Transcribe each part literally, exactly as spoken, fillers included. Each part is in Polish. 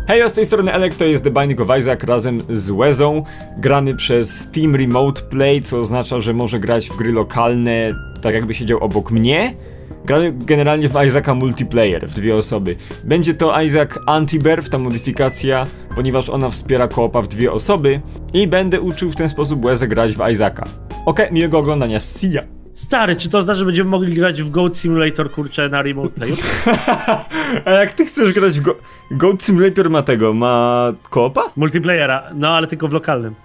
Hej, z tej strony Elek, to jest The Binding of Isaac razem z Łezą. Grany przez Steam Remote Play, co oznacza, że może grać w gry lokalne, tak jakby siedział obok mnie. Gramy generalnie w Isaaca multiplayer, w dwie osoby. Będzie to Isaac Anti-Birth, ta modyfikacja, ponieważ ona wspiera koopa w dwie osoby. I będę uczył w ten sposób Łezę grać w Isaaca. Okej, miłego oglądania, see ya! Stary, czy to oznacza, że będziemy mogli grać w Goat Simulator, kurczę, na remote playu? A jak ty chcesz grać w Go Goat Simulator ma tego, ma koopa? Multiplayera, no ale tylko w lokalnym.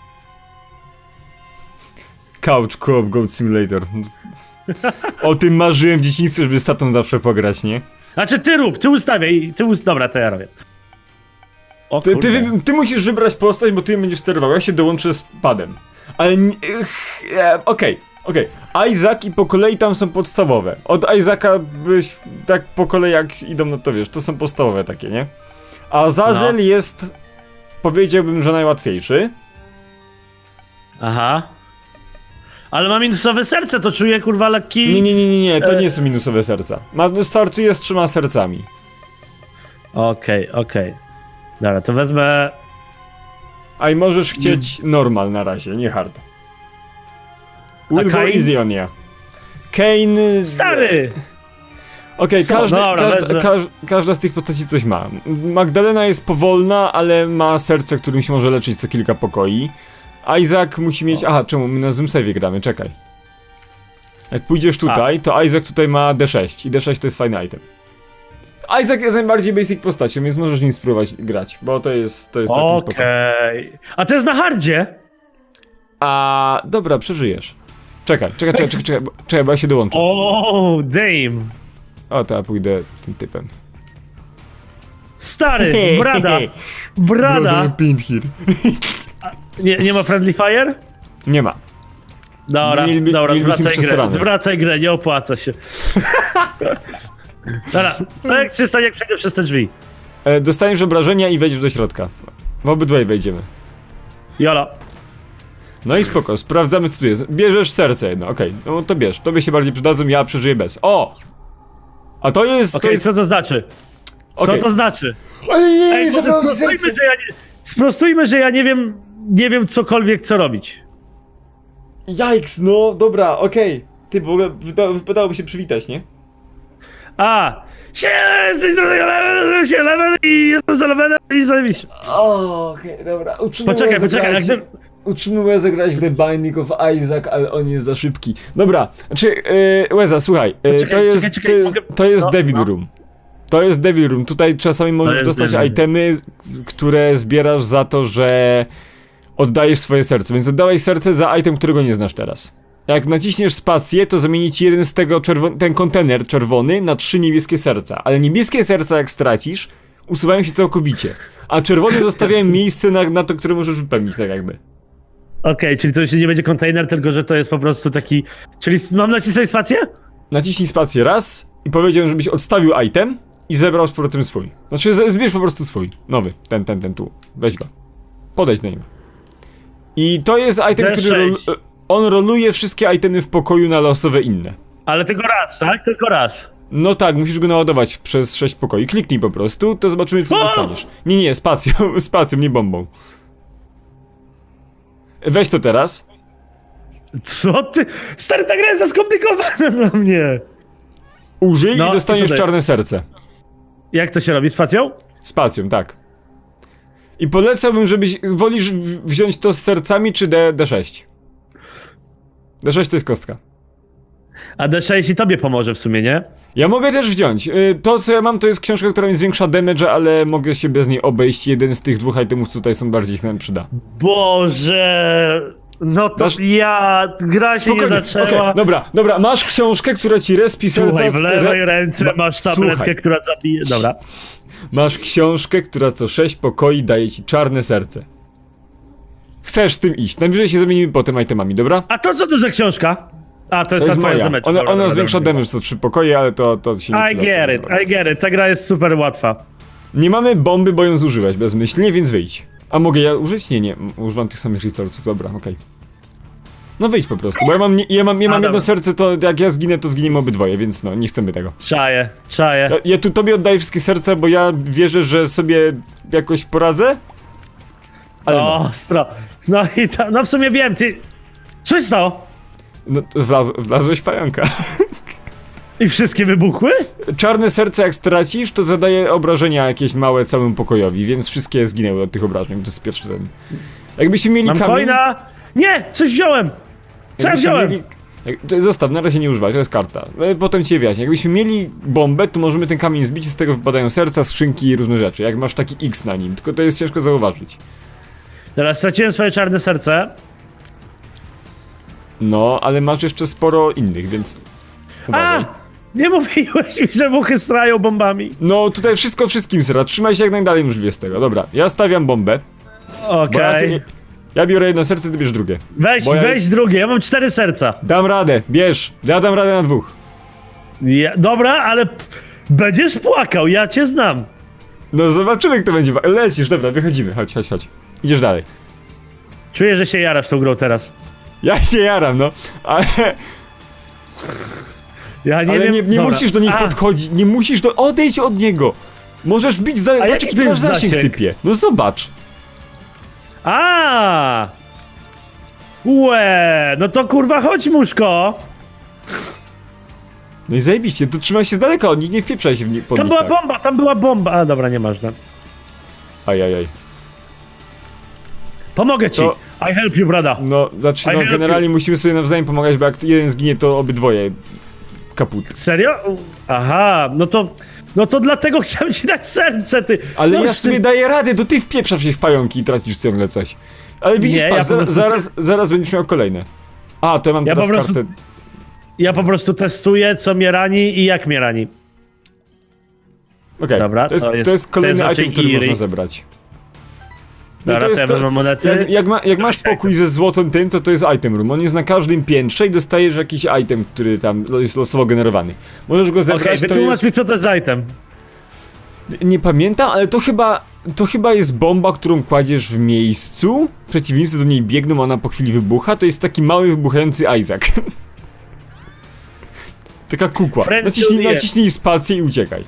Couch co-op Goat Simulator. O tym marzyłem w dzieciństwie, żeby z tatą zawsze pograć, nie? Znaczy ty rób, ty ustawiaj, ty ust... Dobra, to ja robię. O, ty, ty, ty musisz wybrać postać, bo ty będziesz sterował, ja się dołączę z padem. Ale... E, Okej. Okej, okay. Isaac i po kolei tam są podstawowe. Od Isaaca byś tak po kolei jak idą, no to wiesz, to są podstawowe takie, nie? A Zazel no. jest, powiedziałbym, że najłatwiejszy. Aha. Ale ma minusowe serce, to czuję, kurwa, lekki... Nie, nie, nie, nie, nie, to nie są minusowe serca. Ma, startuje z trzema sercami. Okej, okay, okej. Okay. Dobra, to wezmę... A i możesz chcieć normal na razie, nie hard. Will go easy on ya. Kane... Stary! Okej, okay, każda, każda, każda, każda z tych postaci coś ma. Magdalena jest powolna, ale ma serce, którym się może leczyć co kilka pokoi. Isaac musi mieć... Aha, czemu? My na złym save'ie gramy, czekaj. Jak pójdziesz tutaj, A. to Isaac tutaj ma D sześć i D sześć to jest fajny item. Isaac jest najbardziej basic postacią, więc możesz nim spróbować grać, bo to jest... to jest Okej. Okay. A to jest na hardzie? A dobra, przeżyjesz. Czekaj, czekaj, czekaj, czekaj, czekaj, czekaj, bo ja się dołączę. O, damn. O, to ja pójdę tym typem. Stary, brada, brada. Nie, nie ma friendly fire? Nie ma. Dobra, mieli, dobra, mieli zwracaj grę, zwracaj grę, nie opłaca się. Dobra, co jak się stanie, jak przejdę przez te drzwi? E, dostaniesz obrażenia i wejdziesz do środka. W obydwaj wejdziemy. Jola. No i spoko, sprawdzamy co tu jest. Bierzesz serce jedno, okej, okay. No to bierz, tobie się bardziej przydadzą, ja przeżyję bez. O! A to jest... Okej, okay, jest... co to znaczy? Co okay. to znaczy? Ale nie, Ej, sprostujmy, że ja nie, sprostujmy, że ja nie wiem, nie wiem cokolwiek co robić. Jajks, no dobra, okej. Okay. Ty w ogóle wyda wypadałoby się przywitać, nie? A! Sie, się level i jestem za levelem i zajebiście. O, okej, okay, dobra. Utrzymaj poczekaj, poczekaj, jak gdy... Utrzymuje zagrać w The Binding of Isaac, ale on jest za szybki. Dobra, znaczy, yy, Łeza, słuchaj, yy, poczekaj, to jest, czekaj, czekaj, to jest, mogę... to jest no, Devil no. Room. To jest Devil Room, tutaj czasami możesz dostać Devil. itemy, które zbierasz za to, że oddajesz swoje serce, więc oddałeś serce za item, którego nie znasz teraz. Jak naciśniesz spację, to zamieni ci jeden z tego ten kontener czerwony na trzy niebieskie serca, ale niebieskie serca jak stracisz, usuwają się całkowicie, a czerwone zostawiają miejsce na, na to, które możesz wypełnić, tak jakby. Okej, okay, czyli to już nie będzie kontener, tylko że to jest po prostu taki... Czyli mam nacisnąć spację? Naciśnij spację raz i powiedziałem, żebyś odstawił item i zebrał z powrotem swój. Znaczy zbierz po prostu swój, nowy, ten, ten, ten tu, weź go. Podejdź do niego. I to jest item, który rol, on roluje wszystkie itemy w pokoju na losowe inne. Ale tylko raz, tak? Tylko raz. No tak, musisz go naładować przez sześć pokoi. Kliknij po prostu, to zobaczymy co o! dostaniesz. Nie, nie, spacją, spacją, nie bombą. Weź to teraz. Co ty? Stary, ta gra jest za skomplikowana dla mnie. Użyj no, i dostaniesz czarne serce. Jak to się robi? Spacją? Spacją, tak. I polecałbym, żebyś... Wolisz wziąć to z sercami czy D, D6? D sześć to jest kostka. A D sześć i tobie pomoże w sumie, nie? Ja mogę też wziąć. To co ja mam to jest książka, która mi zwiększa damage, ale mogę się bez niej obejść. Jeden z tych dwóch itemów tutaj są bardziej się nam przyda. Boże... No to Dasz... ja... Gra się Spokojnie. nie zaczęła. Okay. Dobra, dobra, masz książkę, która ci respi serca... Słuchaj, w lewej ręce Ma... masz tabletkę, Słuchaj. która zabije... Dobra. Masz książkę, która co sześć pokoi daje ci czarne serce. Chcesz z tym iść. Najwyżej się zamienimy potem itemami, dobra? A to co to za książka? A, to jest, to jest ta twoja Ona, ona dobra, zwiększa dobra. damage co trzy pokoje, ale to, to się nie I get it, I get it. Ta gra jest super łatwa. Nie mamy bomby, bo ją zużywać bezmyślnie, więc wyjdź. A mogę ja użyć? Nie, nie. Używam tych samych resursów. Dobra, okej. Okay. No wyjdź po prostu, bo ja mam, nie, ja mam, ja mam A, jedno dobra. serce, to jak ja zginę, to zginiemy obydwoje, więc no, nie chcemy tego. Czaję, czaję. Ja, ja tu tobie oddaję wszystkie serca, bo ja wierzę, że sobie jakoś poradzę. Ale no, Ostro. No i ta, no w sumie wiem, ty... Co się stało? no to wlaz, wlazłeś w pająka. I wszystkie wybuchły? Czarne serce jak stracisz, to zadaje obrażenia jakieś małe całemu pokojowi, więc wszystkie zginęły od tych obrażeń, to jest pierwszy ten. Jakbyśmy mieli Mam kamień... coina! Nie! Coś wziąłem! Co ja jakbyśmy wziąłem? Mieli... Jak- to Zostaw, na razie nie używaj, to jest karta. E, Potem ci wyjaśnię. Jakbyśmy mieli bombę, to możemy ten kamień zbić i z tego wypadają serca, skrzynki i różne rzeczy. Jak masz taki X na nim, tylko to jest ciężko zauważyć. Teraz straciłem swoje czarne serce. No, ale masz jeszcze sporo innych, więc... A! uważaj. Nie mówiłeś mi, że muchy strają bombami. No, tutaj wszystko wszystkim sera. Trzymaj się jak najdalej możliwie z tego. Dobra, ja stawiam bombę. Bo ja, Okej. ja biorę jedno serce, ty bierz drugie. Weź, bo ja- weź drugie, ja mam cztery serca. Dam radę, bierz. Ja dam radę na dwóch. Ja, dobra, ale p- będziesz płakał, ja cię znam. No zobaczymy, kto będzie. wa- Lecisz, dobra, wychodzimy. Chodź, chodź, chodź. Idziesz dalej. Czuję, że się jarasz tą grą teraz. Ja się jaram, no. Ale, Ja nie ale wiem... nie, nie dobra. musisz do nich A, podchodzić. Nie musisz do... Odejdź od niego. Możesz bić za... A Patrz, jaki jaki to masz jest zasięg, zasięg? typie. No zobacz. A! Łe, no to kurwa chodź, muszko. No i zajebiście, to trzymaj się z daleka od nich, nie wpieprzaj się w nie, pod Tam nich była tak. bomba, tam była bomba. A dobra, nie można. Ajajaj. Pomogę ci. To- I help you, brada. No, znaczy, I no help generalnie musimy sobie nawzajem pomagać, bo jak jeden zginie, to obydwoje kaput. Serio? Aha, no to... No to dlatego chciałem ci dać serce, ty. Ale no, ja sobie daję radę, to ty wpieprzasz się w pająki i tracisz ciągle coś. Ale widzisz, Nie, patrz, ja po za, prostu- zaraz, zaraz będziesz miał kolejne. A, to ja mam Ja teraz po prostu- kartę. Ja po prostu testuję, co mnie rani i jak mnie rani. Okej, Dobra, to, jest, to to jest- jest kolejny to jest item, raczej który Eerie. można zebrać. No Dobra, to ja wezmę monety. Jak, jak, ma, jak masz pokój ze złotym tym, to to jest item room. On jest na każdym piętrze i dostajesz jakiś item, który tam jest losowo generowany. Możesz go zebrać, Okej, to wytłumacz jest... mi, co to jest item. Nie pamiętam, ale to chyba... To chyba jest bomba, którą kładziesz w miejscu. Przeciwnicy do niej biegną, ona po chwili wybucha. To jest taki mały, wybuchający Isaac. Taka kukła. Friends Naciśnij, to nie. naciśnij spację i uciekaj.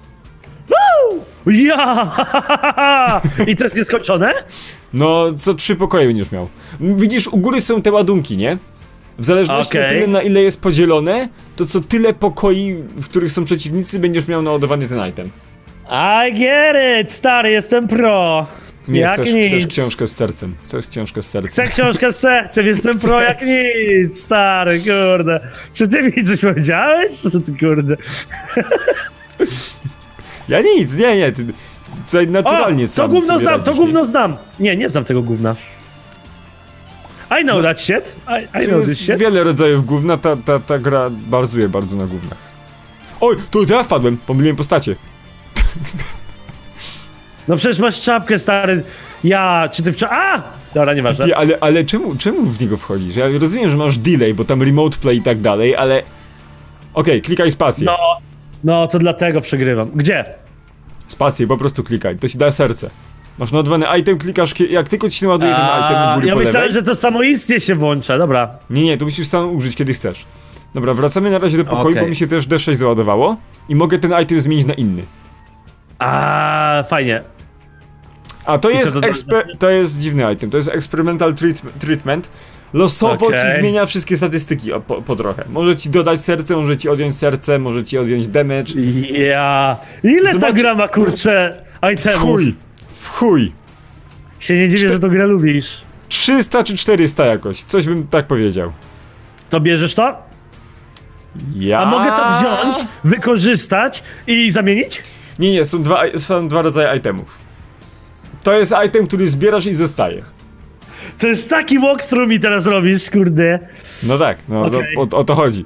Ja! I to jest nieskończone? No, co trzy pokoje będziesz miał. Widzisz, u góry są te ładunki, nie? W zależności od Okej. tyle, na ile jest podzielone, to co tyle pokoi, w których są przeciwnicy, będziesz miał naładowany ten item. I get it, stary, jestem pro. Nie, jak chcesz, nic. chcesz książkę z sercem. Chcesz książkę z sercem. Chcę książkę z sercem, jestem pro jak nic, stary, kurde. Czy ty mi coś powiedziałeś? Co ty, kurde? Ja nic, nie, nie, ty, tutaj naturalnie O, sam to gówno sobie znam, to radzisz, nie? gówno znam. Nie, nie znam tego gówna. I know that shit. I, I Tu know this jest shit. wiele rodzajów gówna, ta, ta, ta gra bazuje bardzo na gównach. Oj, to ja wpadłem, pomyliłem postacie. No przecież masz czapkę, stary. Ja, czy ty wczoraj... A! Dobra, nieważne. Nie, ale, ale czemu, czemu w niego wchodzisz? Ja rozumiem, że masz delay, bo tam remote play i tak dalej, ale... Okej, klikaj spację. No, no to dlatego przegrywam. Gdzie? Spację, po prostu klikaj, to ci da serce. Masz naładowany item, klikasz, kie- jak tylko ci się naładuje ten item u góry ja po myślałem, lewej. że to samoistnie się włącza, dobra. Nie, nie, to musisz sam użyć, kiedy chcesz. Dobra, wracamy na razie do pokoju, Okej. bo mi się też D sześć załadowało. I mogę ten item zmienić na inny. A, fajnie. A to I co jest, to ekspe- to jest dziwny item, to jest experimental treat- treatment. Losowo Okej. ci zmienia wszystkie statystyki o, po, po trochę. Może ci dodać serce, może ci odjąć serce, może ci odjąć damage. Ja. Ile ta Zobacz- gra ma, kurczę, W itemów? chuj, w chuj. Się nie dziwię, że tą grę lubisz. trzysta czy czterysta jakoś, coś bym tak powiedział. To bierzesz to? Ja... A mogę to wziąć, wykorzystać i zamienić? Nie, nie, są dwa, są dwa rodzaje itemów. To jest item, który zbierasz i zostaje. To jest taki walkthrough mi teraz robisz, kurde. No tak, no Okej. o, o, o to chodzi.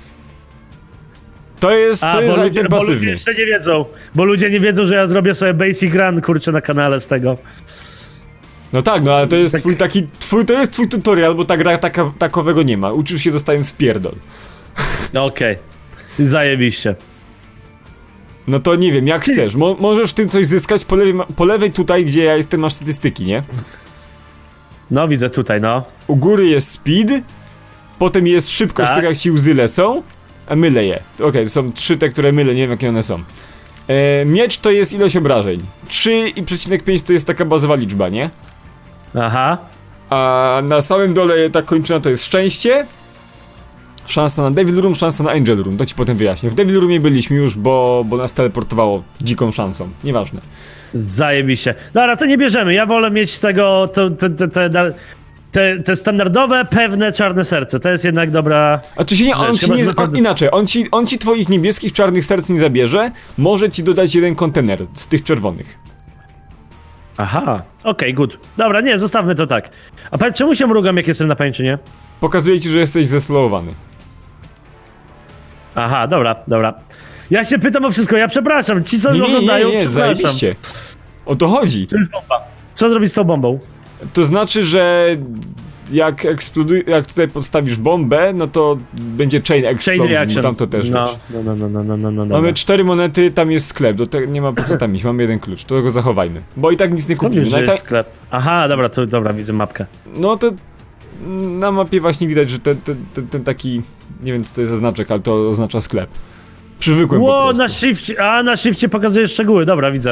To jest, A, to jest bo, item ludzie, bo ludzie pasywny. jeszcze nie wiedzą. Bo ludzie nie wiedzą, że ja zrobię sobie basic run, kurczę, na kanale z tego. No tak, no ale to jest Tak. twój taki, twój, to jest twój tutorial, bo ta gra taka, takowego nie ma. Uczysz się dostając w pierdol. No okej. Zajebiście. No to nie wiem, jak chcesz. Mo możesz w tym coś zyskać po lewej, ma- po lewej tutaj, gdzie ja jestem, masz statystyki, nie? No widzę tutaj, no. U góry jest speed, potem jest szybkość, Tak. tak jak ci łzy lecą, a mylę je. Okej, okay, to są trzy te, które mylę, nie wiem jakie one są. E, miecz to jest ilość obrażeń. trzy przecinek pięć to jest taka bazowa liczba, nie? Aha. A na samym dole ta kończyna to jest szczęście. Szansa na Devil Room, szansa na Angel Room, to ci potem wyjaśnię. W Devil Roomie byliśmy już, bo, bo nas teleportowało dziką szansą, nieważne. Zajebiście. Dobra, to nie bierzemy, ja wolę mieć tego, to, te, te, te, te, te standardowe, pewne czarne serce, to jest jednak dobra... A czy się nie, on rzecz. ci nie, Naprawdę... on, inaczej, on ci, on ci twoich niebieskich czarnych serc nie zabierze, może ci dodać jeden kontener z tych czerwonych. Aha, okej, okay, good. Dobra, nie, zostawmy to tak. A powiedz, czemu się mrugam, jak jestem na pańczynie? Pokazuje ci, że jesteś zeslowowany. Aha, dobra, dobra. Ja się pytam o wszystko, ja przepraszam, ci co Nie, nie, oglądają, nie, nie, przepraszam. zajebiście. O to chodzi. To jest bomba. Co zrobić z tą bombą? To znaczy, że jak eksploduje, jak tutaj podstawisz bombę, no to będzie chain explosion, Chain reaction. bo tam to też no, wiesz. no, no, no, no, no, no, no. Mamy cztery monety, tam jest sklep, do tego nie ma po co tam iść, mamy jeden klucz, to go zachowajmy. Bo i tak nic nie Skąd kupimy. wiesz, No, że i jest tak, sklep? Aha, dobra, to dobra, widzę mapkę. no to na mapie właśnie widać, że ten, ten, ten, ten taki, nie wiem co to jest za znaczek, ale to oznacza sklep. Przywykłem po Ło, prostu. na shifcie, a na shifcie pokazuje szczegóły, dobra, widzę.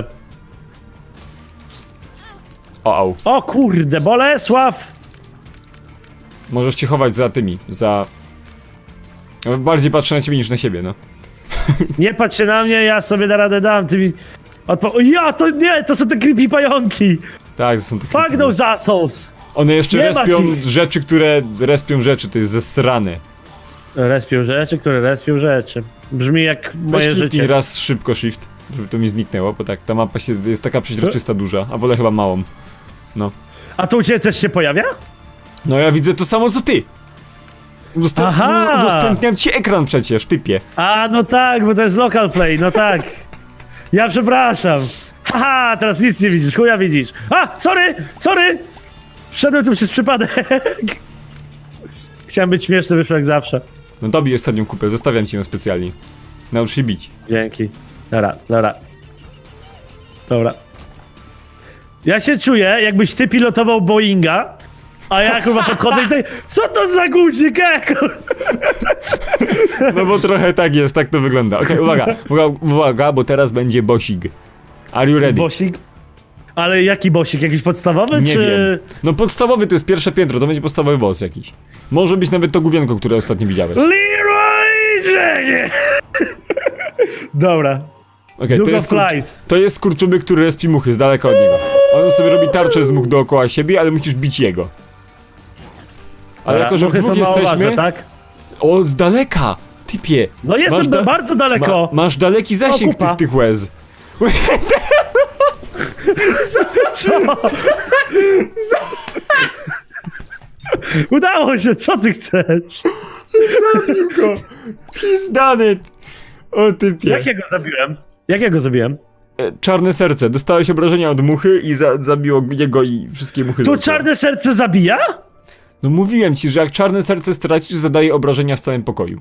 O, au. O kurde, Bolesław! Możesz się chować za tymi, za... Ja bardziej patrzę na ciebie niż na siebie, no. Nie patrz się na mnie, ja sobie na radę dam, ty mi... Odpo o, ja, to nie, to są te creepy pająki! Tak, to są takie... Fuck those assholes! One jeszcze Nie ma respią ci- rzeczy, które respią rzeczy, to jest zesrane. Respią rzeczy, które respią rzeczy. Brzmi jak moje Weź kliknij życie. raz szybko shift, żeby to mi zniknęło, bo tak, ta mapa się, jest taka przeźroczysta duża, a wolę chyba małą. No. A to u ciebie też się pojawia? No ja widzę to samo co ty! Udostęp Aha! Udostępniam ci ekran przecież, typie. A, no tak, bo to jest local play, no tak. Ja przepraszam. Haha, teraz nic nie widzisz, chuja widzisz. A, sorry, sorry! Wszedłem tu przez przypadek. Chciałem być śmieszny, wyszło jak zawsze. No dobij ostatnią kupę, zostawiam ci ją specjalnie. Naucz się bić. Dzięki. Dobra, dobra. Dobra. Ja się czuję, jakbyś ty pilotował Boeinga, a ja chyba podchodzę i tutaj, co to za guzik, e, kur... No bo trochę tak jest, tak to wygląda. Okej, okay, uwaga, uwaga, uwaga, bo teraz będzie bossig. Are you ready? Bosik? Ale jaki bosik? Jakiś podstawowy, Nie czy... wiem. No podstawowy to jest pierwsze piętro, to będzie podstawowy boss jakiś. Może być nawet to główienko, które ostatnio widziałeś. Leroy Jeanie! Dobra. Okay, Duke to, of jest kurcz- Flies. to jest skurczybyk, który respi muchy z daleka od niego. On sobie robi tarczę z much dookoła siebie, ale musisz bić jego. Ale Dobra, jako, że w muchy dwóch są mało jesteśmy... ważne, tak? O, z daleka! Typie! No jestem Masz da- bardzo daleko. Ma, masz daleki zasięg kupa. tych, tych łez. Co? Udało się, co ty chcesz? Zabił go! He's done it! O typie. Jak ja go zabiłem? Jak ja go zabiłem? E, Czarne serce. Dostałeś obrażenia od muchy i za zabiło jego i wszystkie muchy. To dookoła. czarne serce zabija? No mówiłem ci, że jak czarne serce stracisz, zadaje obrażenia w całym pokoju.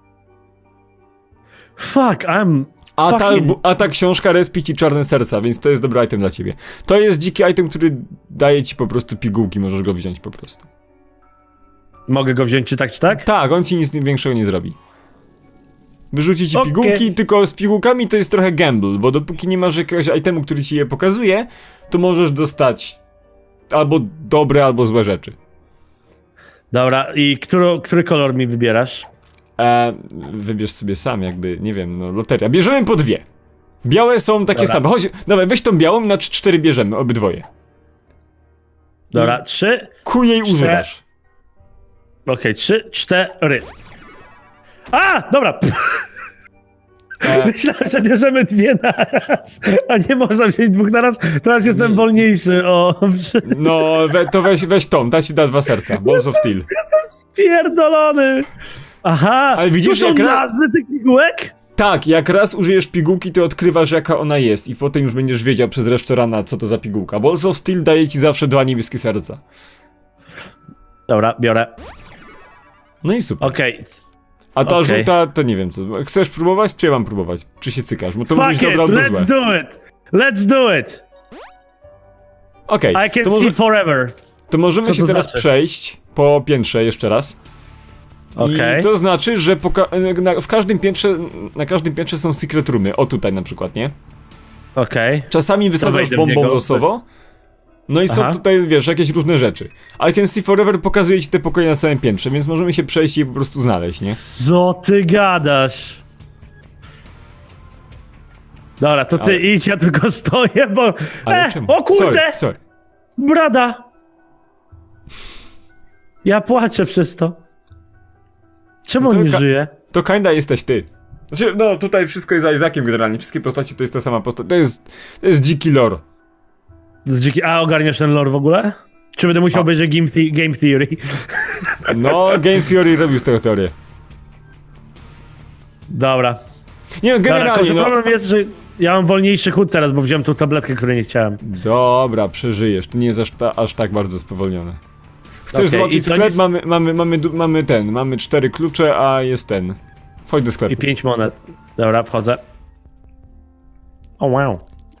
Fuck, I'm... A ta, fucking... bu- a ta książka respi ci czarne serca, więc to jest dobry item dla ciebie. To jest dziki item, który daje ci po prostu pigułki, możesz go wziąć po prostu. Mogę go wziąć czy tak, czy tak? Tak, on ci nic większego nie zrobi. Wyrzuci ci Okej. pigułki, tylko z pigułkami to jest trochę gamble, bo dopóki nie masz jakiegoś itemu, który ci je pokazuje, to możesz dostać albo dobre, albo złe rzeczy. Dobra, i który, który kolor mi wybierasz? E, wybierz sobie sam, jakby, nie wiem, no loteria. Bierzemy po dwie. Białe są takie Dobra. same. Chodź, dawaj, weź tą białą, na cztery bierzemy, obydwoje. Dobra, trzy. Ku jej Cztery. używasz. Okej, trzy, cztery. A, dobra. E, Myślałem, że bierzemy dwie na raz, a nie można wziąć dwóch na raz. Teraz jestem Nie. wolniejszy o... no, we, to weź, weź tą, ta ci da dwa serca. Balls of Steel. Jestem spierdolony. Aha, Ale widzisz, tu są jak ra- nazwy tych pigułek? Tak, jak raz użyjesz pigułki, to odkrywasz jaka ona jest i potem już będziesz wiedział przez resztę rana, co to za pigułka. Balls of Steel daje ci zawsze dwa niebieskie serca. Dobra, biorę. No i super. Okej. A ta okej. żółta, to nie wiem co. Chcesz próbować, czy ja mam próbować? Czy się cykasz? Bo to może być Fuck it, dobre albo let's złe. do it. Let's do it. Okej, I can to, see może, forever. to możemy Co się to teraz znaczy? przejść po piętrze jeszcze raz. Okej. I to znaczy, że na, w każdym piętrze, na każdym piętrze są secret roomy. O tutaj na przykład, nie? Okej. Okay. Czasami wysadzasz bombą losowo. No i są Aha. tutaj, wiesz, jakieś różne rzeczy. I Can See Forever pokazuje ci te pokoje na całym piętrze, więc możemy się przejść i je po prostu znaleźć, nie? Co ty gadasz? Dobra, to ty Ale... idź, ja tylko stoję, bo... Ale e, czemu? O kurde! Sorry, sorry. Brada! Ja płaczę przez to. Czemu on nie żyje? To kinda jesteś ty. Znaczy, no tutaj wszystko jest za Isaakiem generalnie, wszystkie postaci to jest ta sama postać. To jest, to jest dziki lore. Z dziki... A ogarniasz ten lore w ogóle? Czy będę musiał obejrzeć game, the game Theory? No, Game Theory robił z tego teorię. Dobra. Nie, generalnie Dobra, no. problem jest, że ja mam wolniejszy chód teraz, bo wziąłem tą tabletkę, której nie chciałem. Dobra, przeżyjesz, to nie jest aż, ta, aż tak bardzo spowolnione. Chcesz okay, zobaczyć sklep? Nic... Mamy, mamy, mamy, mamy ten, mamy cztery klucze, a jest ten. Wchodź do sklepu. I pięć monet. Dobra, wchodzę. O wow.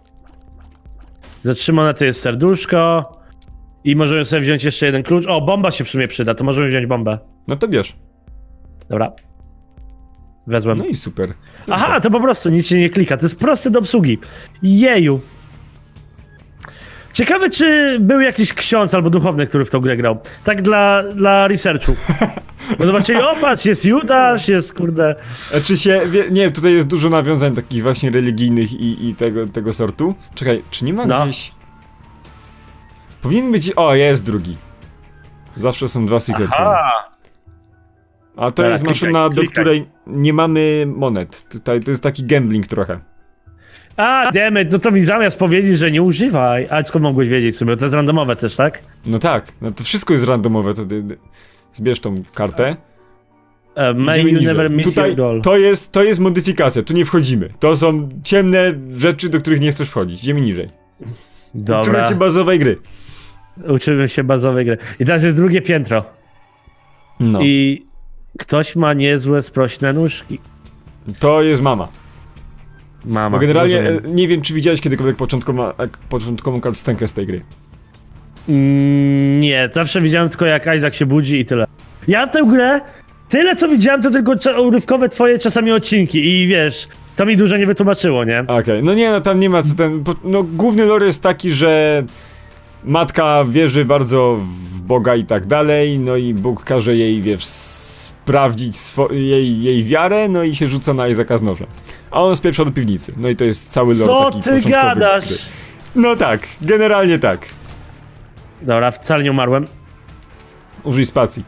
Za trzy monety jest serduszko. I możemy sobie wziąć jeszcze jeden klucz. O, bomba się w sumie przyda, to możemy wziąć bombę. No to bierz. Dobra. Wezłem. No i super. Aha, to po prostu nic się nie klika, to jest proste do obsługi. Jeju. Ciekawe, czy był jakiś ksiądz albo duchowny, który w tą grę grał. Tak dla, dla researchu. Bo zobaczyli, o patrz, jest Judasz, jest kurde... Czy się, wie, nie, tutaj jest dużo nawiązań takich właśnie religijnych i, i tego, tego sortu. Czekaj, czy nie ma no. gdzieś... Powinien być... O, jest drugi. Zawsze są dwa secret roomy. A to Teraz jest maszyna, klikaj, do której nie mamy monet. Tutaj to jest taki gambling trochę. A, dammit, no to mi zamiast powiedzieć, że nie używaj. A skąd mogłeś wiedzieć sobie? To jest randomowe też, tak? No tak, no to wszystko jest randomowe. To ty, zbierz tą kartę. Uh, may you niżej. never miss Tutaj your goal. To jest, to jest modyfikacja, tu nie wchodzimy. To są ciemne rzeczy, do których nie chcesz wchodzić. Idziemy niżej. Dobra. Uczymy się bazowej gry. Uczymy się bazowej gry. I teraz jest drugie piętro. No. I ktoś ma niezłe sprośne nóżki. To jest mama. Mama. Bo generalnie rozumiem. Nie wiem, czy widziałeś kiedykolwiek początkową, początkową cutscenkę z tej gry. Mm, nie, zawsze widziałem tylko jak Isaac się budzi i tyle. Ja tę grę, tyle co widziałem, to tylko urywkowe twoje czasami odcinki i wiesz, to mi dużo nie wytłumaczyło, nie? Okej, okay. No nie, no tam nie ma co ten, no główny lore jest taki, że matka wierzy bardzo w Boga i tak dalej, no i Bóg każe jej, wiesz, sprawdzić jej, jej wiarę, no i się rzuca na Isaaca z nożem. A on spieprza do piwnicy, no i to jest cały lore Co taki ty gadasz? Gry. No tak, generalnie tak. Dobra, wcale nie umarłem. Użyj spacji.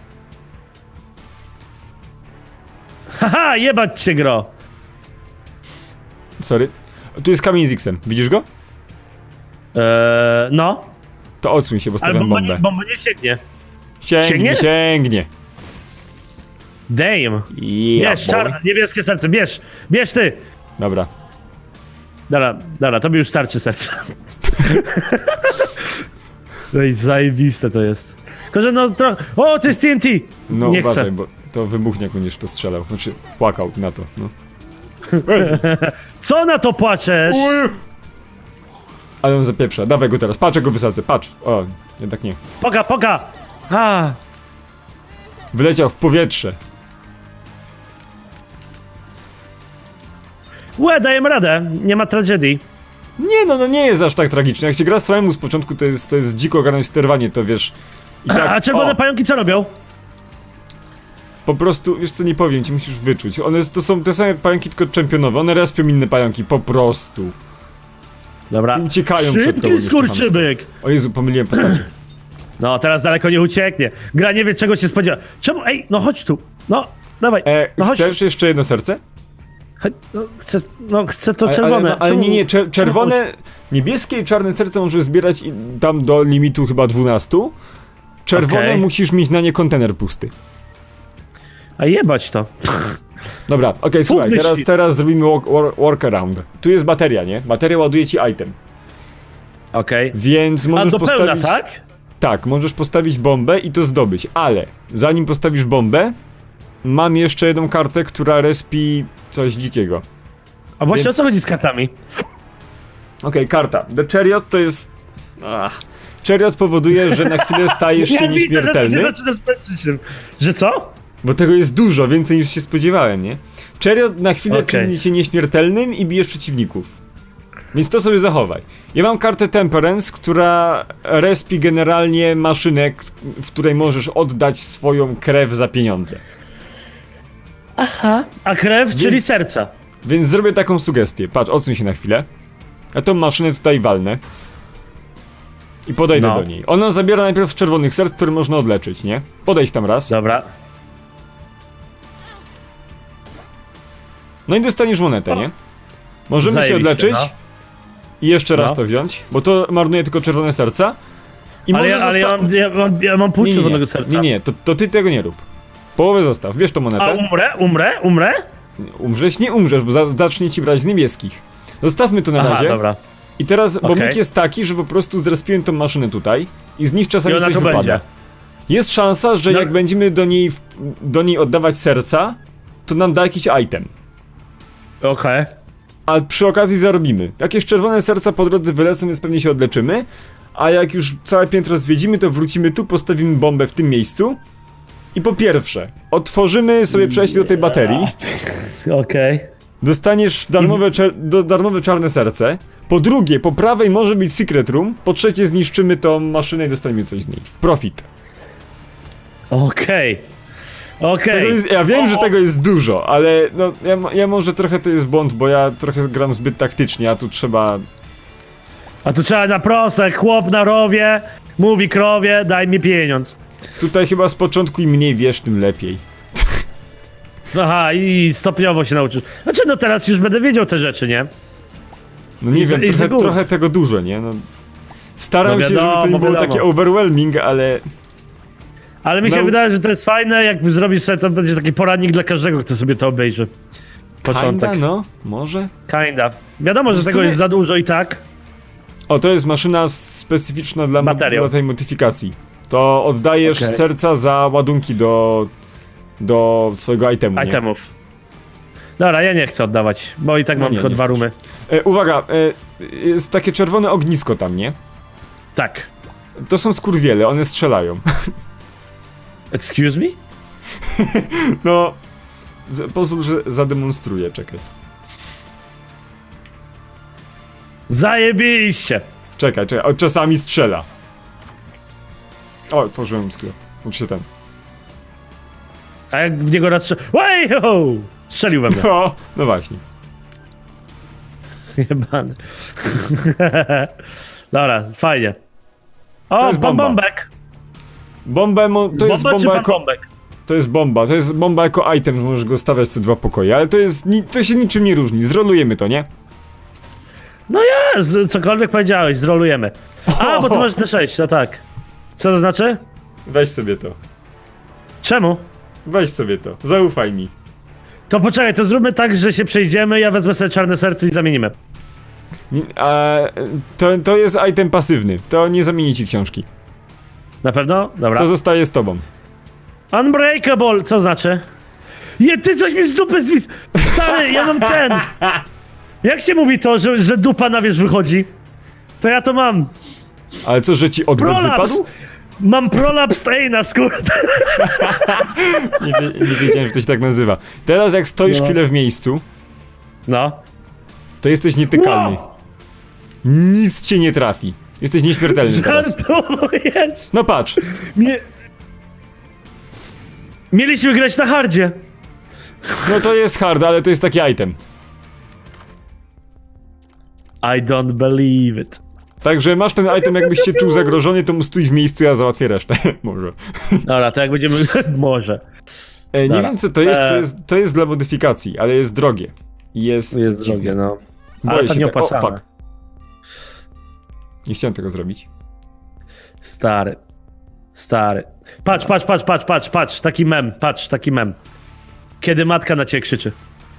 Haha, jebać cię, gro! Sorry. Tu jest kamień z X-em, widzisz go? Eee, no. To odsuń się, bo stawiam bomba bombę. Nie, bomba nie sięgnie. Sięgnie, sięgnie. sięgnie. Damn. Yeah, bierz, czarne, niebieskie serce, bierz, bierz ty. Dobra. Dobra, dobra, to mi już starczy serce. No i zajebiste to jest. Tylko, że no trochę... O, to jest T N T! No nie uważaj, chcę. bo to wybuchnie, jak będziesz to strzelał. Znaczy, płakał na to, no. Co na to płaczesz? Ale on zapieprza. Dawaj go teraz, patrz jak go wysadzę, patrz. O, jednak nie. Poka, poka! A. Wyleciał w powietrze. Łe, dajemy radę, nie ma tragedii. Nie no, no nie jest aż tak tragicznie. Jak się gra samemu z początku, to jest, to jest dziko ogarnąć sterowanie, to wiesz... I tak, a czerwone o, pająki co robią? Po prostu, wiesz co, nie powiem ci, musisz wyczuć. One to są te same pająki, tylko czempionowe. One respią inne pająki, po prostu. Dobra. Uciekają przed tobą. Szybki skurczybyk! O Jezu, pomyliłem postacie. No, teraz daleko nie ucieknie. Gra nie wie, czego się spodziewa. Czemu? Ej, no chodź tu. No, dawaj. E, no chodź chcesz tu. jeszcze jedno serce? No chcę, no, chcę to ale, czerwone. Ale, ale nie, nie, czer czerwone, niebieskie i czarne serce możesz zbierać i tam do limitu chyba dwunastu. Czerwone okay. musisz mieć na nie kontener pusty. A jebać to. Dobra, okej, okay, słuchaj, teraz, teraz zrobimy walk, walk, workaround. Tu jest bateria, nie? Bateria ładuje ci item. Okej. Okay. Więc możesz A do postawić... pełna, tak? Tak, możesz postawić bombę i to zdobyć, ale zanim postawisz bombę, mam jeszcze jedną kartę, która respi coś dzikiego. A właśnie Więc... o co chodzi z kartami? Okej, okay, karta. The Chariot to jest... Ach. Chariot powoduje, że na chwilę stajesz się ja nieśmiertelny. Widzę, że ty się zaczynasz męczyć tym. Że co? Bo tego jest dużo, więcej niż się spodziewałem, nie? Chariot na chwilę Okay. czyni się nieśmiertelnym i bijesz przeciwników. Więc to sobie zachowaj. Ja mam kartę Temperance, która respi generalnie maszynę, w której możesz oddać swoją krew za pieniądze. Aha. A krew, Więc- czyli serca. Więc zrobię taką sugestię. Patrz, odsuń się na chwilę. Ja tą maszynę tutaj walnę. I podejdę No. do niej. Ona zabiera najpierw z czerwonych serc, które można odleczyć, nie? Podejdź tam raz. Dobra. No i dostaniesz monetę, nie? Możemy się Zajebiście, odleczyć no. i jeszcze raz No. to wziąć, bo to marnuje tylko czerwone serca. I Ale, może ja, ale ja, zosta- mam, ja, mam, ja mam pół nie, nie, czerwonego nie, serca. nie, nie, to, to ty tego nie rób. Połowę zostaw, bierz tą A monetę. umrę? Umrę? Umrę? Umrzesz? Nie umrzesz, bo za zacznie ci brać z niebieskich. Zostawmy to na Aha, razie. dobra. I teraz, bo Okej. myk jest taki, że po prostu zrespiłem tą maszynę tutaj i z nich I czasami ona coś tu wypada. będzie. Jest szansa, że No. jak będziemy do niej, w- do niej oddawać serca, to nam da jakiś item. Okej. A przy okazji zarobimy. Jakieś czerwone serca po drodze wylecą, więc pewnie się odleczymy. A jak już całe piętro zwiedzimy, to wrócimy tu, postawimy bombę w tym miejscu. I po pierwsze, otworzymy sobie przejście do tej baterii. Okej. Dostaniesz darmowe, czer do, darmowe czarne serce. Po drugie, po prawej może być secret room. Po trzecie, zniszczymy tą maszynę i dostaniemy coś z niej. Profit. Okej. Tego Okej. jest, ja wiem, że tego jest dużo, ale no ja, mo- ja może trochę to jest błąd, bo ja trochę gram zbyt taktycznie, a tu trzeba... A tu trzeba na prosek, chłop na rowie, mówi krowie, daj mi pieniądz. Tutaj chyba z początku im mniej wiesz, tym lepiej. Aha, i stopniowo się nauczysz. Znaczy, no teraz już będę wiedział te rzeczy, nie? No nie I z- wiem, i z trochę, góry. trochę tego dużo, nie? No, staram No się, żeby to wiadomo, nie było wiadomo. takie overwhelming, ale... Ale mi się No. wydaje, że to jest fajne, jak zrobisz sobie, to będzie taki poradnik dla każdego, kto sobie to obejrzy. Początek. Kinda, no, może? Kinda. Wiadomo, że W tego sumie- jest za dużo i tak. O, to jest maszyna specyficzna dla, mo- Materiał. dla tej modyfikacji. To oddajesz Okej. serca za ładunki do... do swojego itemu, nie? Itemów. Dobra, ja nie chcę oddawać, bo i tak No mam nie, tylko nie dwa chcesz. rumy. E, uwaga, e, jest takie czerwone ognisko tam, nie? Tak. To są skurwiele, one strzelają. Excuse me? No... Z, pozwól, że zademonstruję, czekaj. Zajebiście! Czekaj, czekaj, on czasami strzela. O, otworzyłem sklep. Uczy się ten. A jak w niego raz Way ho! Strzelił we mnie. O, no właśnie. Jebany. Dobra, fajnie. To O, jest bomba. bombek. Bombę, mo- to jest Bomba czy bomba jako... bombek? To jest bomba, to jest bomba jako item, że możesz go stawiać co dwa pokoje, ale to jest, ni- to się niczym nie różni, zrolujemy to, nie? No jest, cokolwiek powiedziałeś, zrolujemy. A, bo ty masz te sześć, no tak. Co to znaczy? Weź sobie to, Czemu? weź sobie to, zaufaj mi. To poczekaj, to zróbmy tak, że się przejdziemy, ja wezmę sobie czarne serce i zamienimy. Nie, a, to, to jest item pasywny, to nie zamieni ci książki, Na pewno? Dobra. to zostaje z tobą. Unbreakable, co znaczy? Je, ty coś mi z dupy zwis... Stary, ja mam ten! Jak się mówi to, że, że dupa na wierzch wychodzi? To ja to mam. Ale co, że ci odwrót Prolaps! wypadł? Mam prolaps Steina, skurde. Nie, wie, nie wiedziałem, że to się tak nazywa. Teraz jak stoisz No. chwilę w miejscu, No. to jesteś nietykalny. Wow. Nic cię nie trafi. Jesteś nieśmiertelny teraz. Żartujesz? No patrz, Mie... Mieliśmy grać na hardzie. no to jest hard, ale to jest taki item. I don't believe it. Także masz ten item, jakbyś się czuł zagrożony, to mu stój w miejscu, ja załatwię resztę. Może. Dobra, to jak będziemy... Może. E, nie Dobra. wiem co to jest, to E. jest, to jest dla modyfikacji, ale jest drogie. Jest, Jest dziwne. drogie, no. Boję Ale to się nie tak- o, opłacane. fuck. Nie chciałem tego zrobić. Stary. Stary. Patrz, patrz, patrz, patrz, patrz, patrz. Taki mem, patrz, taki mem. Kiedy matka na ciebie krzyczy.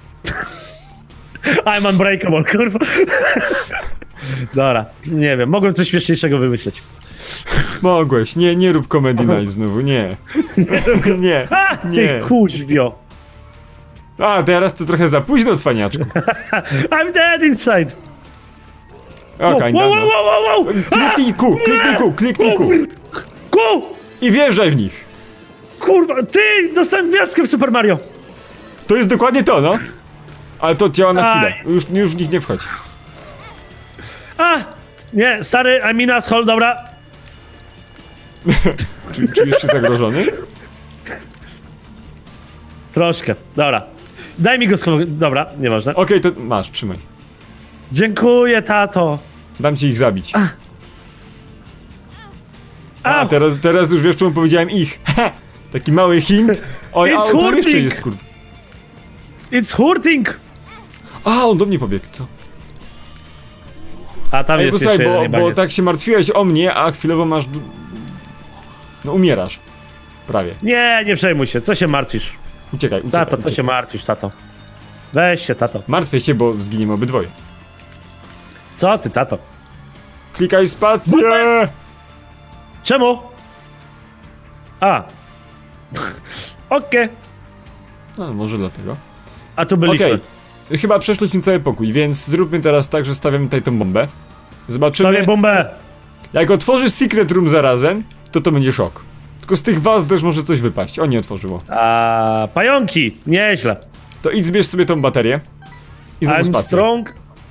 I'm unbreakable, kurwa. Dobra, nie wiem, mogłem coś śmieszniejszego wymyśleć. Mogłeś, nie, nie rób Comedy Night znowu, nie. Nie, A, ty nie. kuźwio. A, teraz to trochę za późno, cwaniaczku. I'm dead inside. O, Wow, kinda, wow, no. wow, wow, wow. Kliknij Q, kliknij Q, kliknij Q. Ku! I wjeżdżaj w nich. kurwa, ty! Dostałem gwiazdkę w Super Mario! To jest dokładnie to, no. Ale to działa na Aj. chwilę. Już, już w nich nie wchodź. A! Nie, stary, I mean asshole, dobra. Czy, czujesz się zagrożony? Troszkę, dobra. Daj mi go schować. Dobra, nieważne. Okej, okay, to masz, trzymaj. Dziękuję, tato. Dam ci ich zabić. A, A, teraz, teraz już wiesz, czemu powiedziałem ich. Taki mały hint. Oj, a It's on tam jeszcze hurting. jest, kurwa. It's hurting! A, on do mnie pobiegł, co? A tam Ej, jest posłuchaj, jeszcze bo, jeden bo jebaniec. tak się martwiłeś o mnie, a chwilowo masz... du- No umierasz. Prawie. Nie, nie przejmuj się, co się martwisz? Uciekaj, uciekaj. Tato, co uciekaj. się martwisz, tato? Weź się, tato. Martwię się, bo zginiemy obydwoje. Co ty, tato? Klikaj spację! Czemu? A. Okej. No, może dlatego. A tu byliśmy. Okej. Chyba przeszliśmy cały pokój, więc zróbmy teraz tak, że stawiamy tutaj tą bombę. Zobaczymy. Stawię bombę. Jak otworzysz Secret Room zarazem, to to będzie szok. Tylko z tych was też może coś wypaść. O, nie otworzyło. A pająki, nieźle. To idź zbierz sobie tą baterię. I znowu I'm spację. strong.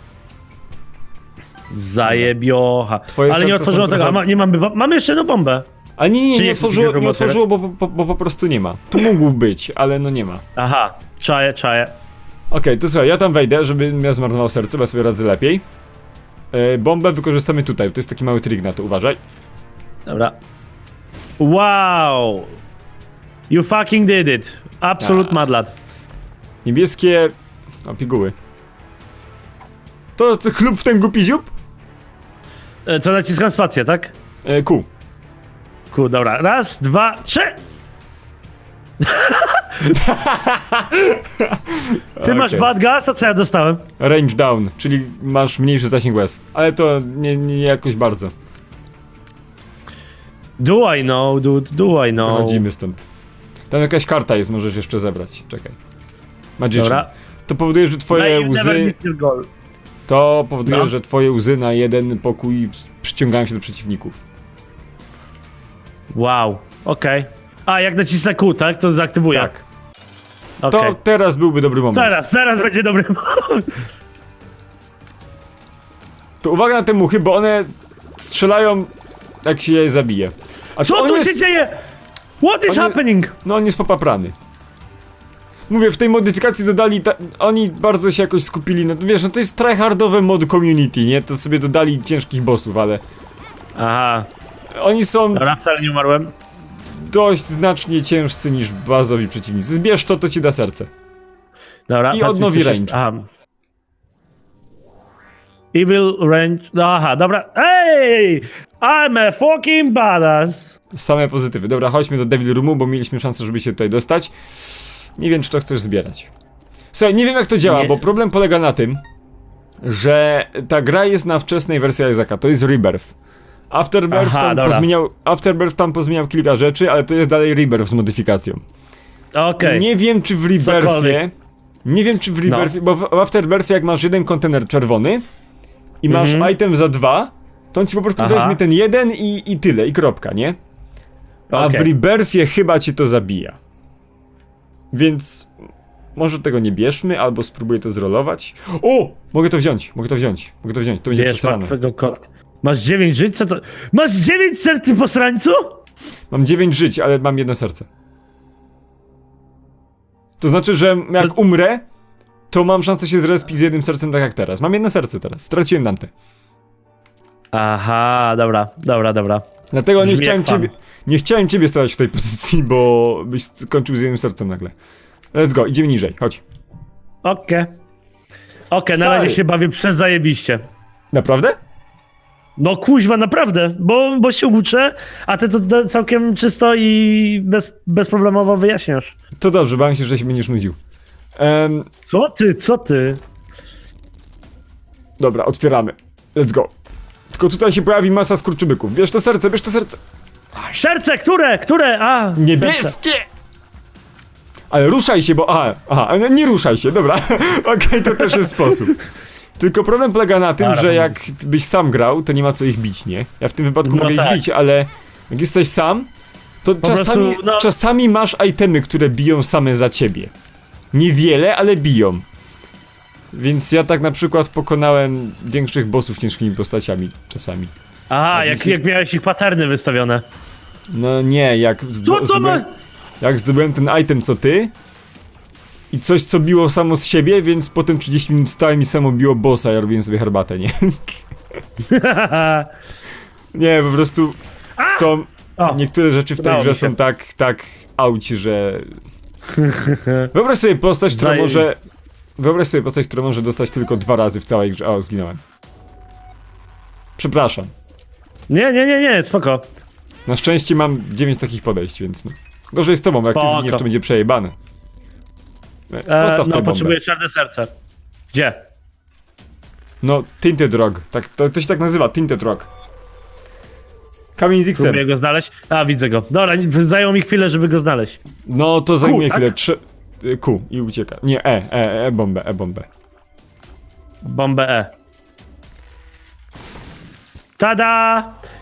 Zajebiocha. Twoje Ale nie serca są otworzyło tego, trochę- a ma, nie mamy, mamy jeszcze jedną bombę. A nie, nie, Czy nie nie otworzyło, Secret nie Room otworzyło bo, bo, bo po prostu nie ma. Tu mógł być, ale no nie ma. Aha, czaję, czaję. Okej, to słuchaj, ja tam wejdę, żebym ja zmarnował serce, bo ja sobie radzę lepiej. E, bombę wykorzystamy tutaj, to jest taki mały trik na to, uważaj. Dobra. Wow! You fucking did it. Absolute A. mad lad. Niebieskie... O, piguły. To, to chlub w ten głupi ziób? E, Co, naciskam spację, tak? E, Q. Ku, dobra. Raz, dwa, trzy! Ty masz Okej. bad gas, a co ja dostałem? Range down, czyli masz mniejszy zasięg łez. Ale to nie, nie jakoś bardzo. Do I know, dude, do I know. Wychodzimy stąd. Tam jakaś karta jest, możesz jeszcze zebrać. Czekaj. Magician. Dobra. To powoduje, że twoje No i never łzy... miss your goal. To powoduje, No. że twoje łzy na jeden pokój przyciągają się do przeciwników. Wow, okej. A, jak nacisnę Q, tak? To zaktywuję. Tak. Okej. To teraz byłby dobry moment. Teraz, teraz będzie dobry moment. To uwaga na te muchy, bo one strzelają, jak się je zabije. A Co on tu jest... się dzieje? What is on je- happening? No on jest popaprany. Mówię, w tej modyfikacji dodali, ta... oni bardzo się jakoś skupili, no wiesz, no to jest tryhardowe mod community, nie? To sobie dodali ciężkich bossów, ale Aha, oni są dobra, wcale nie umarłem. dość znacznie ciężcy niż bazowi przeciwnicy. Zbierz to, to ci da serce. Dobra, I patrz, odnowi coś jest- range. Aha. Evil range. No, aha, dobra. Hey! I'm a fucking badass. Same pozytywy. Dobra, chodźmy do Devil Roomu, bo mieliśmy szansę, żeby się tutaj dostać. Nie wiem, czy to chcesz zbierać. Słuchaj, nie wiem jak to działa, Nie. bo problem polega na tym, że ta gra jest na wczesnej wersji Isaaca, to jest Rebirth. Afterbirth Aha, tam dobra. pozmieniał, Afterbirth tam pozmieniał kilka rzeczy, ale to jest dalej Rebirth z modyfikacją. Okej. Nie wiem, czy w Rebirthie... Cokolwiek. Nie wiem, czy w No. Rebirthie, bo w w Afterbirthie jak masz jeden kontener czerwony i masz Mhm. item za dwa, to on ci po prostu Aha. weźmie ten jeden i, i tyle, i kropka, nie? A Okej. w Rebirthie chyba cię to zabija. Więc może tego nie bierzmy, albo spróbuję to zrolować. O! Mogę to wziąć, mogę to wziąć, mogę to wziąć, to będzie Wiesz, przesrane. martwego kotka. Masz dziewięć żyć? Co to? Masz dziewięć serc, ty posrańcu? Mam dziewięć żyć, ale mam jedno serce. To znaczy, że jak Co? umrę, to mam szansę się zrespić z jednym sercem tak jak teraz. Mam jedno serce teraz, straciłem Dante. Aha, dobra, dobra, dobra. Dlatego nie Brzmi chciałem jak fan. ciebie, nie chciałem ciebie stawiać w tej pozycji, bo byś skończył z jednym sercem nagle. Let's go, idziemy niżej, chodź. Okej. Okej, na Stary. razie się bawię przezajebiście. Naprawdę? No kuźwa, naprawdę, bo, bo się uczę, a ty to da- całkiem czysto i bez, bezproblemowo wyjaśniasz. To dobrze, bałem się, że się będziesz nudził. Em, Co ty, co ty? dobra, otwieramy. Let's go. Tylko tutaj się pojawi masa skurczybyków. Bierz to serce, bierz to serce. Serce, które, które? A, serce. Niebieskie! Ale ruszaj się, bo... Aha, aha, ale nie ruszaj się, dobra. Okej, to też jest sposób. Tylko problem polega na tym, Dobra, że dobra. jak byś sam grał, to nie ma co ich bić, nie? Ja w tym wypadku No mogę tak. ich bić, ale jak jesteś sam, To czasami, prostu, no... czasami masz itemy, które biją same za ciebie. Niewiele, ale biją. Więc ja tak na przykład pokonałem większych bossów ciężkimi postaciami czasami. Aha, jak, jak, jak miałeś ich paterny wystawione. No nie, jak Co to ma? Jak zdobyłem ten item co ty i coś co biło samo z siebie, więc potem trzydzieści minut stałem i samo biło bossa, ja robiłem sobie herbatę, nie? Nie, po prostu są o, niektóre rzeczy w tej grze są tak, tak auci, że... Wyobraź sobie postać, która może... Wyobraź sobie postać, która może dostać tylko dwa razy w całej grze. O, zginąłem. Przepraszam. Nie, nie, nie, nie, spoko. Na szczęście mam dziewięć takich podejść, więc no. Gorzej z tobą, jak spoko. ty zginiesz, to będzie przejebane. Postaw e, no, potrzebuję czarne serce. Gdzie? No, Tinted Rock. Tak, to, to się tak nazywa, Tinted Rock. Kamień z X-em. Próbuję go znaleźć. A, widzę go. Dobra, zajęło mi chwilę, żeby go znaleźć. No, to zajmuje tak? chwilę. Trzy... Q i ucieka. Nie, E, E, E, bombę, E, bombę. Bombę E. Tada!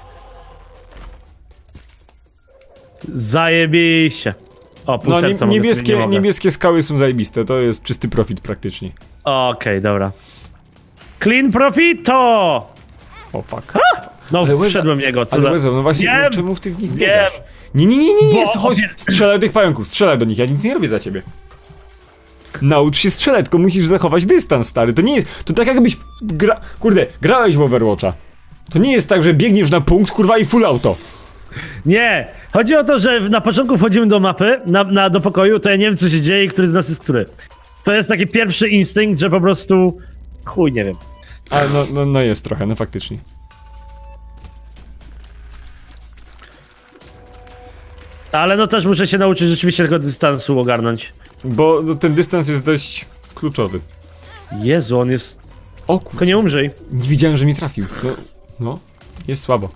Zajebiście. O, pół no, serca nie, niebieskie, nie niebieskie skały są zajebiste, to jest czysty profit praktycznie. Okej, okay, dobra. Clean profito! O fuck. Ha! No, wszedłem w niego, co ale za... Łeza, no właśnie, Wiem, no, czemu w tych w nich wiem. biegasz? Nie, nie, nie, nie, nie, Bo... chodź, strzelaj do tych pająków, strzelaj do nich, ja nic nie robię za ciebie. Naucz się strzelać, tylko musisz zachować dystans, stary, to nie jest, to tak jakbyś gra... Kurde, grałeś w Overwatcha. To nie jest tak, że biegniesz na punkt, kurwa, i full auto. Nie, chodzi o to, że na początku wchodzimy do mapy, na, na, do pokoju, to ja nie wiem, co się dzieje i który z nas jest który. To jest taki pierwszy instynkt, że po prostu... Chuj, nie wiem. Ale no, no, no jest trochę, no faktycznie. Ale no też muszę się nauczyć rzeczywiście tego dystansu ogarnąć. Bo no, ten dystans jest dość kluczowy. Jezu, on jest... O kur... Tylko nie umrzyj. Nie widziałem, że mi trafił. No, no, jest słabo.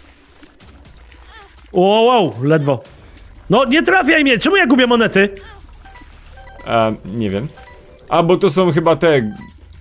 Wow, wow, ledwo. No nie trafiaj mnie, czemu ja gubię monety? A, nie wiem. A, bo to są chyba te...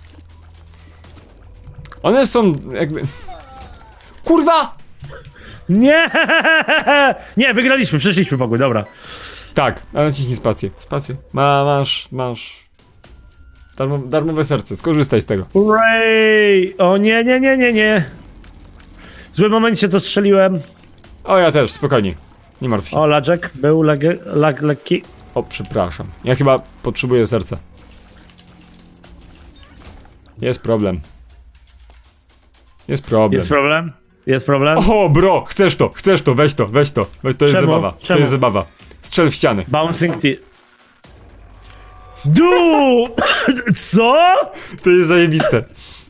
One są jakby... Kurwa! Nie! Nie, wygraliśmy, przeszliśmy pokój, dobra. Tak, ale naciśnij spację. Spację. Ma, masz, masz... Darmo, darmowe serce, skorzystaj z tego. Hooray! O nie, nie, nie, nie, nie. W złym momencie to strzeliłem. O, ja też, spokojnie. Nie martw się. O, laczek był lege, lag, lekki. O, przepraszam. Ja chyba potrzebuję serca. Jest problem. Jest problem. Jest problem? Jest problem? O, bro, chcesz to, chcesz to, weź to, weź to. Weź, to jest Czemu? zabawa, Czemu? to jest zabawa. Strzel w ścianę. Bouncing T. Du! Co? To jest zajebiste.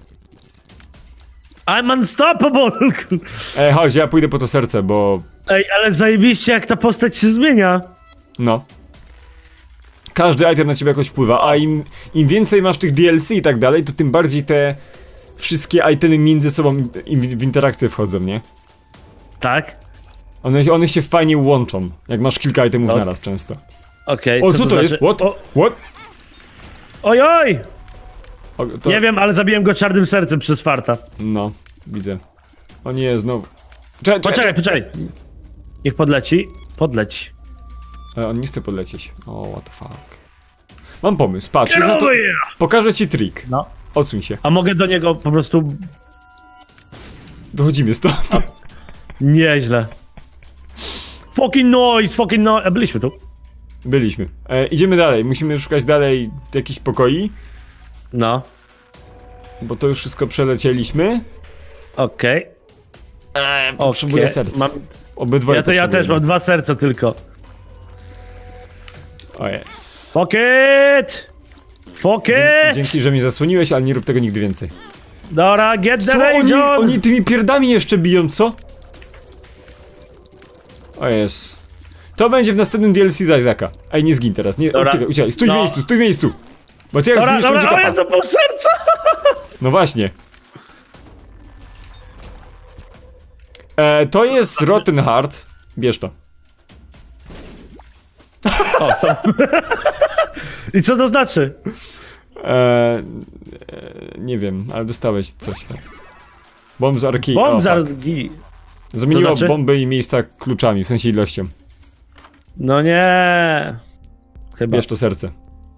I'm unstoppable! Ej, chodź, ja pójdę po to serce, bo... Ej, ale zajebiście jak ta postać się zmienia. No. Każdy item na ciebie jakoś wpływa, a im, im więcej masz tych D L C i tak dalej, to tym bardziej te wszystkie itemy między sobą w interakcję wchodzą, nie? Tak? One, one się fajnie łączą, jak masz kilka itemów Ok. naraz często. Okej, O, co, co to, to jest? znaczy? What? O, What? oj, oj! O, to... Nie wiem, ale zabiłem go czarnym sercem przez farta. No, widzę. O nie, znowu. Czekaj, Poczekaj, poczekaj. Niech podleci. Podleć. E, on nie chce podlecieć. O, what the fuck. Mam pomysł, patrz. jest na to... Kieruję! Pokażę ci trik. No. Odsuń się. A mogę do niego po prostu... Wychodzimy stąd. Nieźle. Fucking noise, fucking noise. A byliśmy tu. Byliśmy. E, idziemy dalej. Musimy szukać dalej jakichś pokoi. No. Bo to już wszystko przelecieliśmy. Okej. Okay. Potrzebuję okay. serc. Mam... Obydwoje Ja to ja też mam dwa serca tylko. O jest. Fuck it! Fuck it! Dzięki, że mnie zasłoniłeś, ale nie rób tego nigdy więcej. Dobra, get the Co rage oni, on! oni tymi pierdami jeszcze biją, co? O jest. To będzie w następnym D L C z Isaaca. Ej, nie zgin teraz, nie, Dobra. uciekaj, uciekaj, stój No. w miejscu, stój w miejscu! Bo ty jak Dobra, zginiesz, to będzie dobra, o kapa. Jezu, pół serca! No właśnie. E, to jest Rotten Heart. Bierz to. O, to... I co to znaczy? E, e, nie wiem, ale dostałeś coś tam. Bomb z arki. Bomb o, za... fuck. Zamieniło znaczy? bomby i miejsca kluczami, w sensie ilością. No nie. Chyba. Bierz to serce.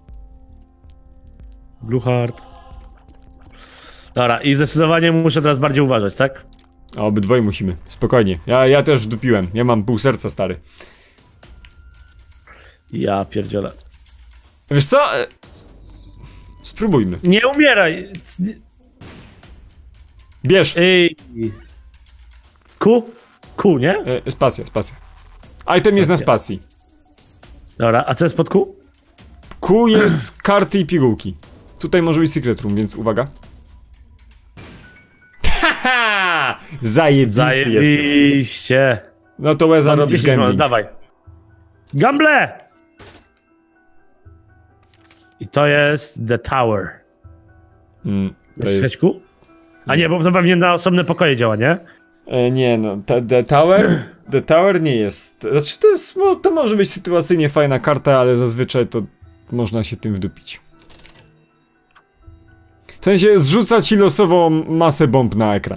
Blue Heart. Dobra, i zdecydowanie muszę teraz bardziej uważać, tak? A obydwoje musimy. Spokojnie. Ja, ja też wdupiłem. Ja mam pół serca, stary. Ja pierdzielę. Wiesz co? E, Spróbujmy. Nie umieraj! Bierz. Ej. Ku? Ku, nie? E, spacja, spacja. Item jest na spacji. Dobra, a co jest pod Q? Q jest karty i pigułki. Tutaj może być secret room, więc uwaga. Haha! Zajebisty jestem. Zajebiście. No to Łeza robisz gambling. Dawaj. Gamble! I to jest The Tower. Mm, to jest jest... Q? A nie, bo to pewnie na osobne pokoje działa, nie? E, nie no, ta, The Tower... The Tower nie jest... Znaczy to jest... To może być sytuacyjnie fajna karta, ale zazwyczaj to można się tym wdupić. W sensie zrzuca ci losową masę bomb na ekran.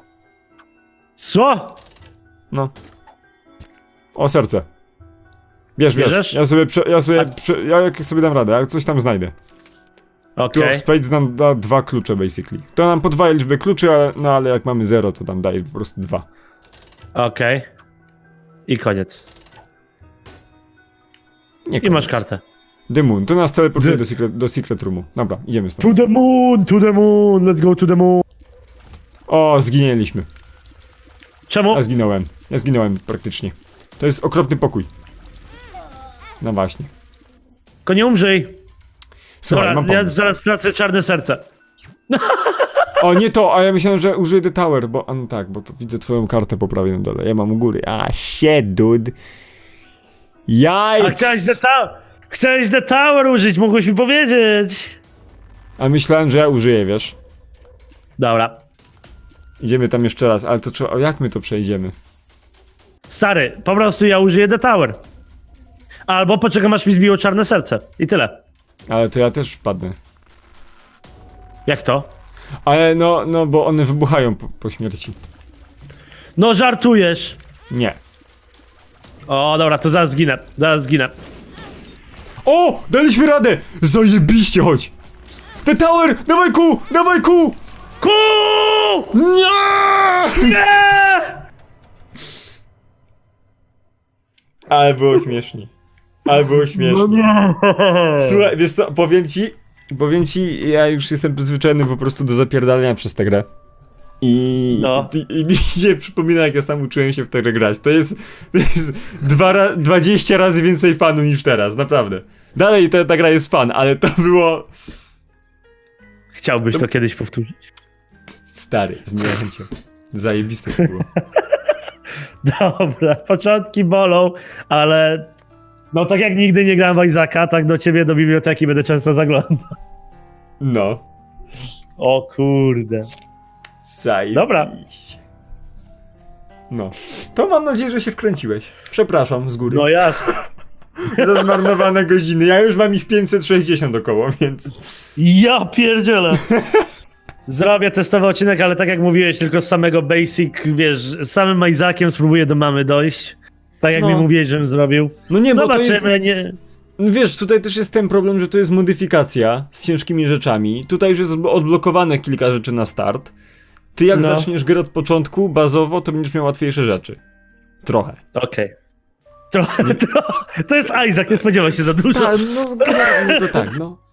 Co? No. O, serce. Bierz, bierz. Bierzesz? Ja sobie, prze, ja sobie, A... prze, ja jak sobie dam radę, ja coś tam znajdę. Okej. Tu of Spades nam da dwa klucze, basically. To nam podwaja liczbę kluczy, ale, no ale jak mamy zero, to tam daje po prostu dwa. Okej. I koniec. Nie I koniec. masz kartę. The Moon, to nas teleportuje The... do, secret, do secret roomu. Dobra, idziemy stąd. To the moon, to the moon, let's go to the moon. O, zginęliśmy. Czemu? Ja zginąłem. Ja zginąłem praktycznie. To jest okropny pokój. No właśnie. Tylko nie umrzyj. Słuchaj, Dobra, mam ja pomysł. zaraz stracę czarne serce. O, nie to, a ja myślałem, że użyję The Tower, bo... A no tak, bo to widzę twoją kartę po prawej na dole. Ja mam u góry. A, shit, dude. Jajks! A chciałeś The Tower, chciałeś The Tower użyć, mógłbyś mi powiedzieć. A myślałem, że ja użyję, wiesz. Dobra. Idziemy tam jeszcze raz, ale to trzeba... O, jak my to przejdziemy? Stary, po prostu ja użyję The Tower. Albo poczekam, aż mi zbiło czarne serce. I tyle. Ale to ja też wpadnę. Jak to? Ale no, no, bo one wybuchają po, po śmierci. No żartujesz. Nie. O, dobra, to zaraz zginę. Zaraz zginę. O! Daliśmy radę! Zajebiście, chodź! The Tower! Dawaj ku! Dawaj ku! Ku! Nie! Nie! Ale było śmiesznie. Ale było śmiesznie. No nie! Słuchaj, wiesz co, powiem ci, powiem ci, ja już jestem przyzwyczajony po prostu do zapierdalania przez tę grę. I, No. i, i mi się przypomina, jak ja sam uczyłem się w tę grę grać. To jest, to jest dwa ra, dwadzieścia razy więcej fanu niż teraz, naprawdę. Dalej ta, ta gra jest fan, ale to było... Chciałbyś to kiedyś powtórzyć? Stary, z moją chęcią. Zajebiste to było. Dobra, początki bolą, ale... No tak jak nigdy nie grałem w Isaaca, tak do ciebie do biblioteki będę często zaglądał. No. O kurde. Zajebiście. Dobra. No. To mam nadzieję, że się wkręciłeś. Przepraszam z góry. No jasne. Za zmarnowane godziny. Ja już mam ich pięćset sześćdziesiąt około, więc... Ja pierdzielę. Zrobię testowy odcinek, ale tak jak mówiłeś, tylko z samego basic, wiesz, z samym Isaaciem spróbuję do mamy dojść. Tak jak No. mi mówiłeś, żebym zrobił. No nie, bo to jest... Zobaczymy, nie... Wiesz, tutaj też jest ten problem, że to jest modyfikacja z ciężkimi rzeczami. Tutaj już jest odblokowane kilka rzeczy na start. Ty jak No. zaczniesz grę od początku, bazowo, to będziesz miał łatwiejsze rzeczy. Trochę. Okej. Okay. Trochę, to, to jest Isaac, nie spodziewaj się za dużo. Tak, no, generalnie to tak, no.